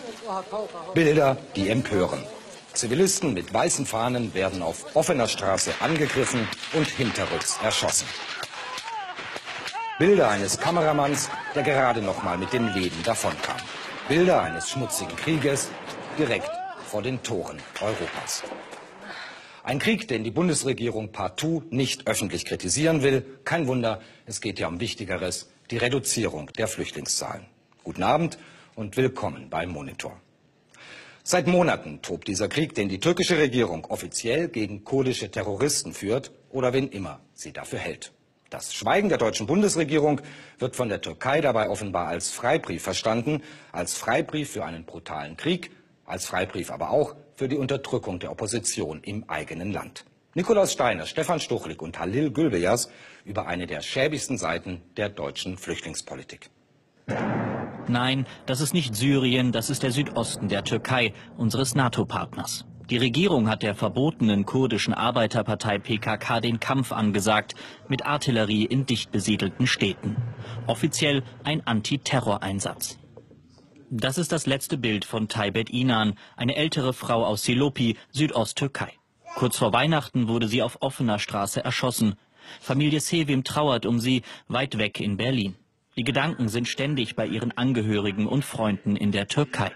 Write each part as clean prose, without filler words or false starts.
Bilder, die empören. Zivilisten mit weißen Fahnen werden auf offener Straße angegriffen und hinterrücks erschossen. Bilder eines Kameramanns, der gerade noch mal mit dem Leben davonkam. Bilder eines schmutzigen Krieges direkt vor den Toren Europas. Ein Krieg, den die Bundesregierung partout nicht öffentlich kritisieren will. Kein Wunder, es geht ja um Wichtigeres, die Reduzierung der Flüchtlingszahlen. Guten Abend und willkommen beim Monitor. Seit Monaten tobt dieser Krieg, den die türkische Regierung offiziell gegen kurdische Terroristen führt oder wen immer sie dafür hält. Das Schweigen der deutschen Bundesregierung wird von der Türkei dabei offenbar als Freibrief verstanden, als Freibrief für einen brutalen Krieg, als Freibrief aber auch für die Unterdrückung der Opposition im eigenen Land. Nikolaus Steiner, Stefan Stuchlik und Halil Gülbeyaz über eine der schäbigsten Seiten der deutschen Flüchtlingspolitik. Nein, das ist nicht Syrien, das ist der Südosten der Türkei, unseres NATO-Partners. Die Regierung hat der verbotenen kurdischen Arbeiterpartei PKK den Kampf angesagt, mit Artillerie in dicht besiedelten Städten. Offiziell ein Antiterroreinsatz. Das ist das letzte Bild von Taybet Inan, eine ältere Frau aus Silopi, Südosttürkei. Kurz vor Weihnachten wurde sie auf offener Straße erschossen. Familie Sevim trauert um sie, weit weg in Berlin. Die Gedanken sind ständig bei ihren Angehörigen und Freunden in der Türkei.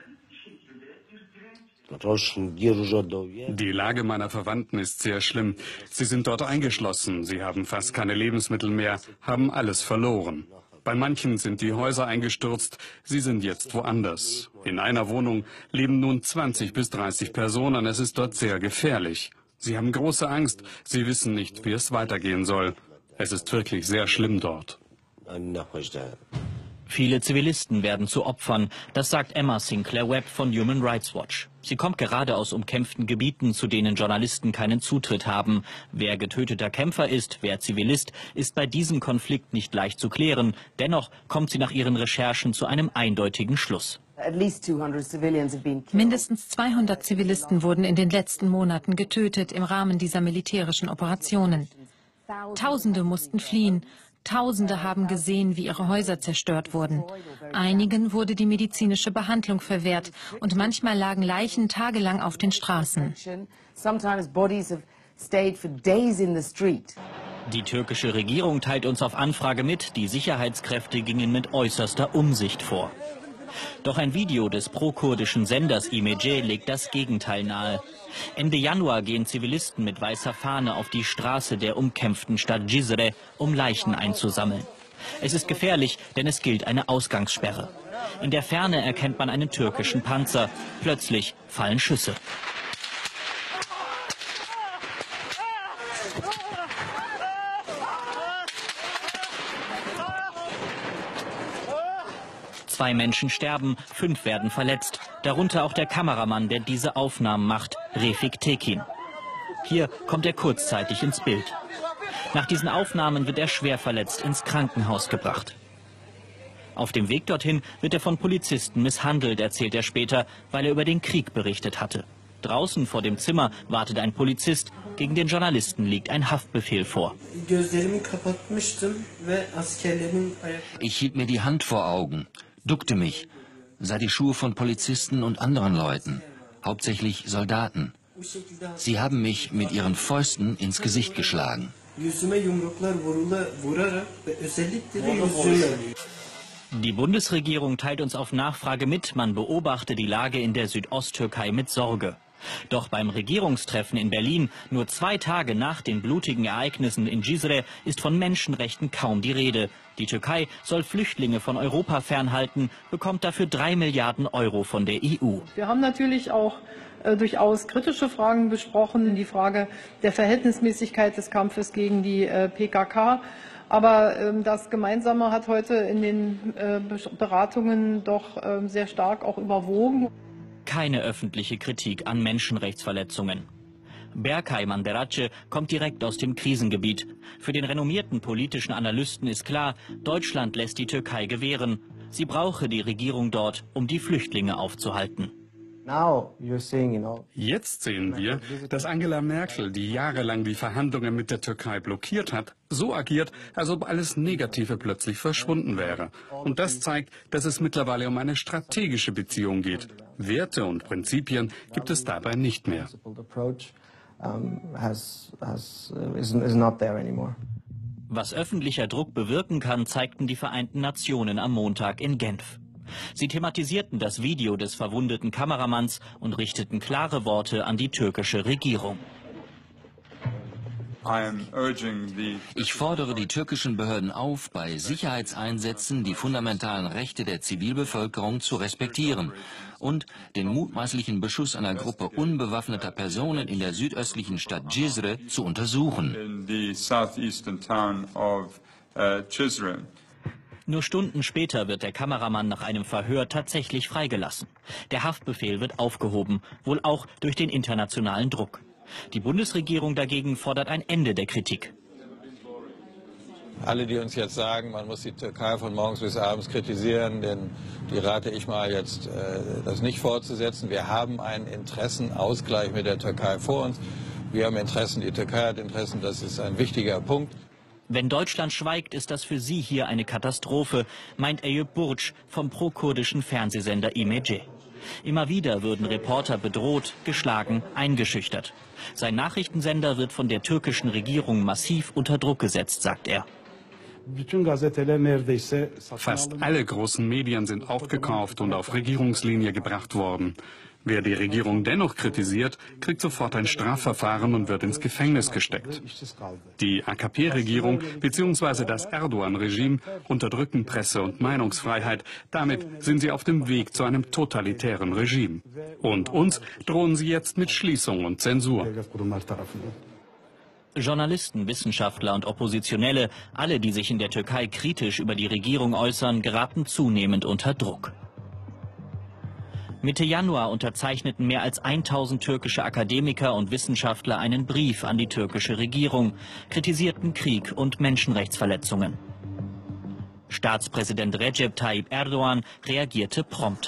Die Lage meiner Verwandten ist sehr schlimm. Sie sind dort eingeschlossen, sie haben fast keine Lebensmittel mehr, haben alles verloren. Bei manchen sind die Häuser eingestürzt, sie sind jetzt woanders. In einer Wohnung leben nun 20 bis 30 Personen, es ist dort sehr gefährlich. Sie haben große Angst, sie wissen nicht, wie es weitergehen soll. Es ist wirklich sehr schlimm dort. Viele Zivilisten werden zu Opfern, das sagt Emma Sinclair Webb von Human Rights Watch. Sie kommt gerade aus umkämpften Gebieten, zu denen Journalisten keinen Zutritt haben. Wer getöteter Kämpfer ist, wer Zivilist, ist bei diesem Konflikt nicht leicht zu klären. Dennoch kommt sie nach ihren Recherchen zu einem eindeutigen Schluss. Mindestens 200 Zivilisten wurden in den letzten Monaten getötet im Rahmen dieser militärischen Operationen. Tausende mussten fliehen. Tausende haben gesehen, wie ihre Häuser zerstört wurden. Einigen wurde die medizinische Behandlung verwehrt und manchmal lagen Leichen tagelang auf den Straßen. Die türkische Regierung teilt uns auf Anfrage mit, die Sicherheitskräfte gingen mit äußerster Umsicht vor. Doch ein Video des pro-kurdischen Senders IMG legt das Gegenteil nahe. Ende Januar gehen Zivilisten mit weißer Fahne auf die Straße der umkämpften Stadt Cizre, um Leichen einzusammeln. Es ist gefährlich, denn es gilt eine Ausgangssperre. In der Ferne erkennt man einen türkischen Panzer. Plötzlich fallen Schüsse. Zwei Menschen sterben, 5 werden verletzt, darunter auch der Kameramann, der diese Aufnahmen macht, Refik Tekin. Hier kommt er kurzzeitig ins Bild. Nach diesen Aufnahmen wird er schwer verletzt ins Krankenhaus gebracht. Auf dem Weg dorthin wird er von Polizisten misshandelt, erzählt er später, weil er über den Krieg berichtet hatte. Draußen vor dem Zimmer wartet ein Polizist, gegen den Journalisten liegt ein Haftbefehl vor. Ich hielt mir die Hand vor Augen, duckte mich, sah die Schuhe von Polizisten und anderen Leuten, hauptsächlich Soldaten. Sie haben mich mit ihren Fäusten ins Gesicht geschlagen. Die Bundesregierung teilt uns auf Nachfrage mit, man beobachte die Lage in der Südosttürkei mit Sorge. Doch beim Regierungstreffen in Berlin, nur 2 Tage nach den blutigen Ereignissen in Cizre, ist von Menschenrechten kaum die Rede. Die Türkei soll Flüchtlinge von Europa fernhalten, bekommt dafür 3 Milliarden Euro von der EU. Wir haben natürlich auch durchaus kritische Fragen besprochen, die Frage der Verhältnismäßigkeit des Kampfes gegen die PKK. Aber das Gemeinsame hat heute in den Beratungen doch sehr stark auch überwogen. Keine öffentliche Kritik an Menschenrechtsverletzungen. Berkay Manderace kommt direkt aus dem Krisengebiet. Für den renommierten politischen Analysten ist klar, Deutschland lässt die Türkei gewähren. Sie brauche die Regierung dort, um die Flüchtlinge aufzuhalten. Jetzt sehen wir, dass Angela Merkel, die jahrelang die Verhandlungen mit der Türkei blockiert hat, so agiert, als ob alles Negative plötzlich verschwunden wäre. Und das zeigt, dass es mittlerweile um eine strategische Beziehung geht. Werte und Prinzipien gibt es dabei nicht mehr. Was öffentlicher Druck bewirken kann, zeigten die Vereinten Nationen am Montag in Genf. Sie thematisierten das Video des verwundeten Kameramanns und richteten klare Worte an die türkische Regierung. Ich fordere die türkischen Behörden auf, bei Sicherheitseinsätzen die fundamentalen Rechte der Zivilbevölkerung zu respektieren und den mutmaßlichen Beschuss einer Gruppe unbewaffneter Personen in der südöstlichen Stadt Cizre zu untersuchen. Nur Stunden später wird der Kameramann nach einem Verhör tatsächlich freigelassen. Der Haftbefehl wird aufgehoben, wohl auch durch den internationalen Druck. Die Bundesregierung dagegen fordert ein Ende der Kritik. Alle, die uns jetzt sagen, man muss die Türkei von morgens bis abends kritisieren, denn die rate ich mal jetzt, das nicht fortzusetzen. Wir haben einen Interessenausgleich mit der Türkei vor uns. Wir haben Interessen, die Türkei hat Interessen, das ist ein wichtiger Punkt. Wenn Deutschland schweigt, ist das für sie hier eine Katastrophe, meint Eyüp Burç vom pro-kurdischen Fernsehsender İmece. Immer wieder würden Reporter bedroht, geschlagen, eingeschüchtert. Sein Nachrichtensender wird von der türkischen Regierung massiv unter Druck gesetzt, sagt er. Fast alle großen Medien sind aufgekauft und auf Regierungslinie gebracht worden. Wer die Regierung dennoch kritisiert, kriegt sofort ein Strafverfahren und wird ins Gefängnis gesteckt. Die AKP-Regierung bzw. das Erdogan-Regime unterdrücken Presse- und Meinungsfreiheit. Damit sind sie auf dem Weg zu einem totalitären Regime. Und uns drohen sie jetzt mit Schließung und Zensur. Journalisten, Wissenschaftler und Oppositionelle, alle, die sich in der Türkei kritisch über die Regierung äußern, geraten zunehmend unter Druck. Mitte Januar unterzeichneten mehr als 1000 türkische Akademiker und Wissenschaftler einen Brief an die türkische Regierung, kritisierten Krieg und Menschenrechtsverletzungen. Staatspräsident Recep Tayyip Erdogan reagierte prompt.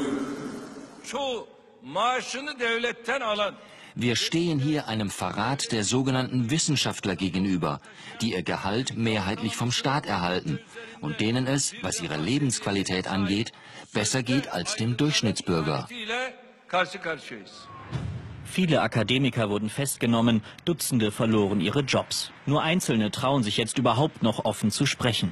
Wir stehen hier einem Verrat der sogenannten Wissenschaftler gegenüber, die ihr Gehalt mehrheitlich vom Staat erhalten und denen es, was ihre Lebensqualität angeht, besser geht als dem Durchschnittsbürger. Viele Akademiker wurden festgenommen, Dutzende verloren ihre Jobs. Nur Einzelne trauen sich jetzt überhaupt noch offen zu sprechen.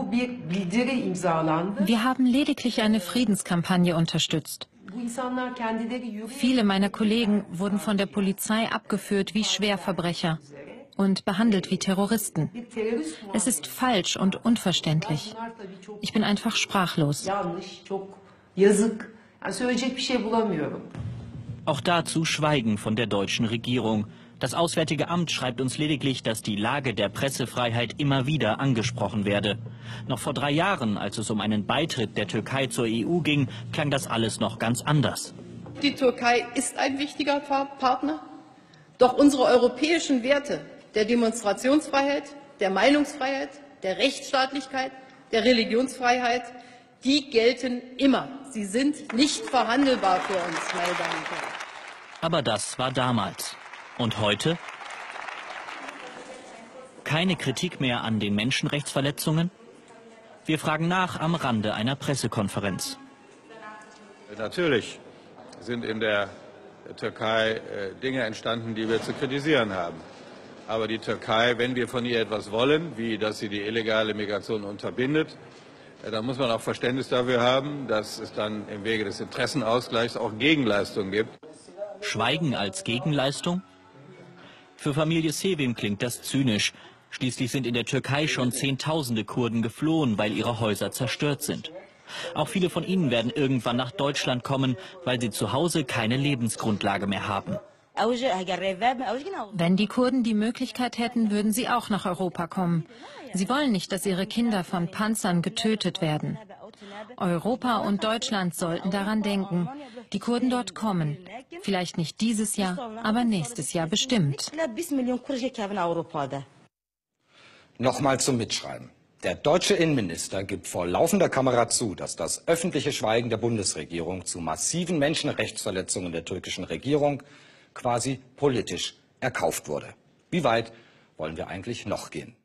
Wir haben lediglich eine Friedenskampagne unterstützt. Viele meiner Kollegen wurden von der Polizei abgeführt wie Schwerverbrecher und behandelt wie Terroristen. Es ist falsch und unverständlich. Ich bin einfach sprachlos. Auch dazu Schweigen von der deutschen Regierung. Das Auswärtige Amt schreibt uns lediglich, dass die Lage der Pressefreiheit immer wieder angesprochen werde. Noch vor 3 Jahren, als es um einen Beitritt der Türkei zur EU ging, klang das alles noch ganz anders. Die Türkei ist ein wichtiger Partner, doch unsere europäischen Werte der Demonstrationsfreiheit, der Meinungsfreiheit, der Rechtsstaatlichkeit, der Religionsfreiheit, die gelten immer. Sie sind nicht verhandelbar für uns, meine Damen und Herren. Aber das war damals. Und heute? Keine Kritik mehr an den Menschenrechtsverletzungen? Wir fragen nach am Rande einer Pressekonferenz. Natürlich sind in der Türkei Dinge entstanden, die wir zu kritisieren haben. Aber die Türkei, wenn wir von ihr etwas wollen, wie dass sie die illegale Migration unterbindet, dann muss man auch Verständnis dafür haben, dass es dann im Wege des Interessenausgleichs auch Gegenleistungen gibt. Schweigen als Gegenleistung? Für Familie Sevim klingt das zynisch. Schließlich sind in der Türkei schon Zehntausende Kurden geflohen, weil ihre Häuser zerstört sind. Auch viele von ihnen werden irgendwann nach Deutschland kommen, weil sie zu Hause keine Lebensgrundlage mehr haben. Wenn die Kurden die Möglichkeit hätten, würden sie auch nach Europa kommen. Sie wollen nicht, dass ihre Kinder von Panzern getötet werden. Europa und Deutschland sollten daran denken. Die Kurden dort kommen. Vielleicht nicht dieses Jahr, aber nächstes Jahr bestimmt. Nochmal zum Mitschreiben. Der deutsche Innenminister gibt vor laufender Kamera zu, dass das öffentliche Schweigen der Bundesregierung zu massiven Menschenrechtsverletzungen der türkischen Regierung quasi politisch erkauft wurde. Wie weit wollen wir eigentlich noch gehen?